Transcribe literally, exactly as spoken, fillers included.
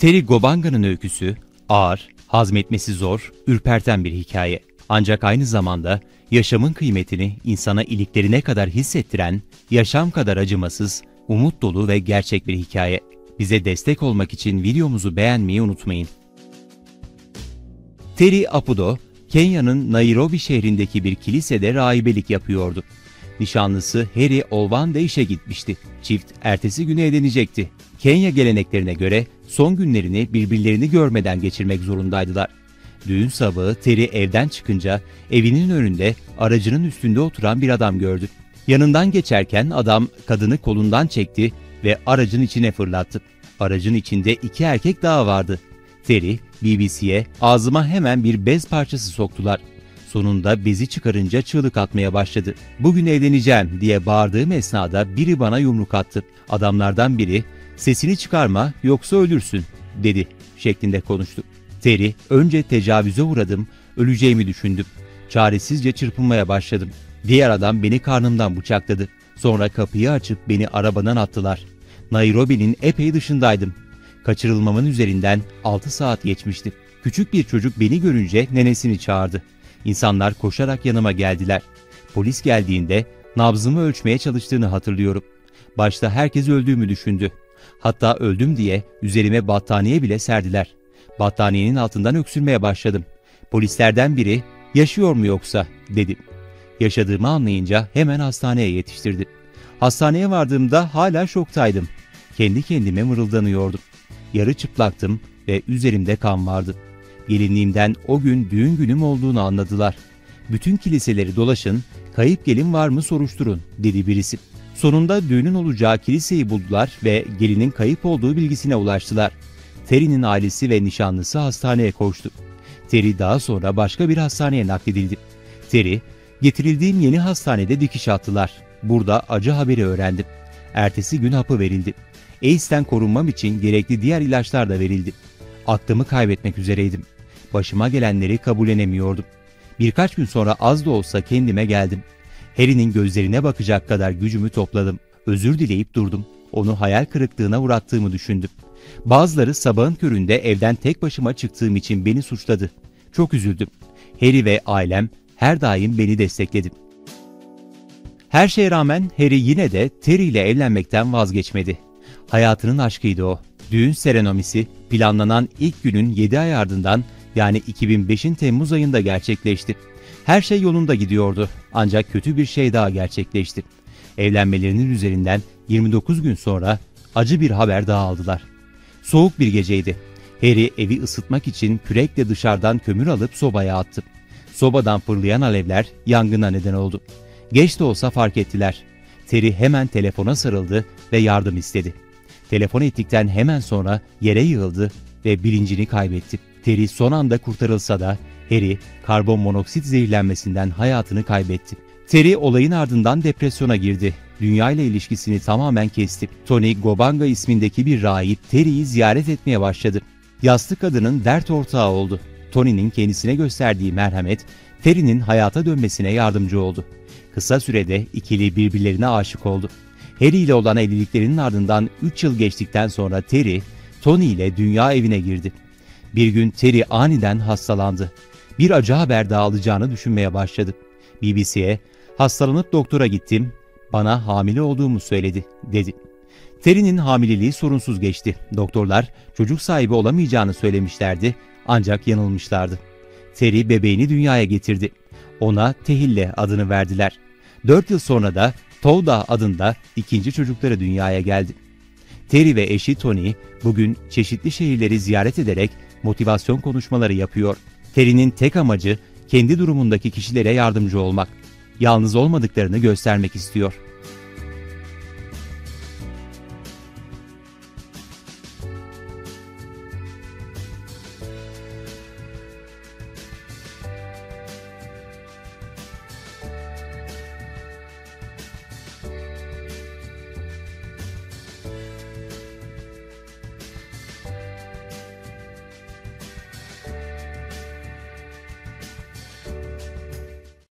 Terry Gobanga'nın öyküsü ağır, hazmetmesi zor, ürperten bir hikaye. Ancak aynı zamanda yaşamın kıymetini insana iliklerine kadar hissettiren, yaşam kadar acımasız, umut dolu ve gerçek bir hikaye. Bize destek olmak için videomuzu beğenmeyi unutmayın. Terry Apudo, Kenya'nın Nairobi şehrindeki bir kilisede rahibelik yapıyordu. Nişanlısı Harry Olvande işe gitmişti. Çift ertesi günü evlenecekti. Kenya geleneklerine göre son günlerini birbirlerini görmeden geçirmek zorundaydılar. Düğün sabahı Terry evden çıkınca evinin önünde aracının üstünde oturan bir adam gördü. Yanından geçerken adam kadını kolundan çekti ve aracın içine fırlattı. Aracın içinde iki erkek daha vardı. Terry, B B C'ye "Ağzıma hemen bir bez parçası soktular. Sonunda bezi çıkarınca çığlık atmaya başladı. Bugün evleneceğim" diye bağırdığım esnada biri bana yumruk attı. Adamlardan biri "Sesini çıkarma yoksa ölürsün" dedi şeklinde konuştu. Terry, "Önce tecavüze uğradım, öleceğimi düşündüm. Çaresizce çırpınmaya başladım. Diğer adam beni karnımdan bıçakladı. Sonra kapıyı açıp beni arabadan attılar. Nairobi'nin epey dışındaydım. Kaçırılmamın üzerinden altı saat geçmişti. Küçük bir çocuk beni görünce nenesini çağırdı. İnsanlar koşarak yanıma geldiler. Polis geldiğinde nabzımı ölçmeye çalıştığını hatırlıyorum. Başta herkes öldüğümü düşündü. Hatta öldüm diye üzerime battaniye bile serdiler. Battaniyenin altından öksürmeye başladım. Polislerden biri 'Yaşıyor mu yoksa?' dedi. Yaşadığımı anlayınca hemen hastaneye yetiştirdi. Hastaneye vardığımda hala şoktaydım. Kendi kendime mırıldanıyordum. Yarı çıplaktım ve üzerimde kan vardı. Gelinliğimden o gün düğün günüm olduğunu anladılar. Bütün kiliseleri dolaşın, kayıp gelin var mı soruşturun dedi birisi. Sonunda düğünün olacağı kiliseyi buldular ve gelinin kayıp olduğu bilgisine ulaştılar. Terry'nin ailesi ve nişanlısı hastaneye koştu. Terry daha sonra başka bir hastaneye nakledildi. Terry, "Getirildiğim yeni hastanede dikiş attılar. Burada acı haberi öğrendim. Ertesi gün hapı verildi. AIDS'ten korunmam için gerekli diğer ilaçlar da verildi. Aklımı kaybetmek üzereydim. Başıma gelenleri kabullenemiyordum. Birkaç gün sonra az da olsa kendime geldim. Harry'nin gözlerine bakacak kadar gücümü topladım. Özür dileyip durdum. Onu hayal kırıklığına uğrattığımı düşündüm. Bazıları sabahın köründe evden tek başıma çıktığım için beni suçladı. Çok üzüldüm. Harry ve ailem her daim beni destekledi." Her şeye rağmen Harry yine de Terry ile evlenmekten vazgeçmedi. Hayatının aşkıydı o. Düğün serenomisi planlanan ilk günün yedi ay ardından, yani iki bin beşin Temmuz ayında gerçekleşti. Her şey yolunda gidiyordu. Ancak kötü bir şey daha gerçekleşti. Evlenmelerinin üzerinden yirmi dokuz gün sonra acı bir haber daha aldılar. Soğuk bir geceydi. Harry evi ısıtmak için kürekle dışarıdan kömür alıp sobaya attı. Sobadan fırlayan alevler yangına neden oldu. Geç de olsa fark ettiler. Terry hemen telefona sarıldı ve yardım istedi. Telefon ettikten hemen sonra yere yığıldı ve bilincini kaybetti. Terry son anda kurtarılsa da Harry karbon monoksit zehirlenmesinden hayatını kaybetti. Terry olayın ardından depresyona girdi. Dünya ile ilişkisini tamamen kesti. Tony Gobanga ismindeki bir rahip Terry'yi ziyaret etmeye başladı. Yaslı kadının dert ortağı oldu. Tony'nin kendisine gösterdiği merhamet Terry'nin hayata dönmesine yardımcı oldu. Kısa sürede ikili birbirlerine aşık oldu. Harry ile olan evliliklerinin ardından üç yıl geçtikten sonra Terry, Tony ile dünya evine girdi. Bir gün Terry aniden hastalandı. Bir acı haber daha alacağını düşünmeye başladı. B B C'ye "Hastalanıp doktora gittim, bana hamile olduğumu söyledi" dedi. Terry'nin hamileliği sorunsuz geçti. Doktorlar çocuk sahibi olamayacağını söylemişlerdi, ancak yanılmışlardı. Terry bebeğini dünyaya getirdi. Ona Tehille adını verdiler. Dört yıl sonra da Touda adında ikinci çocukları dünyaya geldi. Terry ve eşi Tony bugün çeşitli şehirleri ziyaret ederek motivasyon konuşmaları yapıyor. Terry'nin tek amacı kendi durumundaki kişilere yardımcı olmak. Yalnız olmadıklarını göstermek istiyor.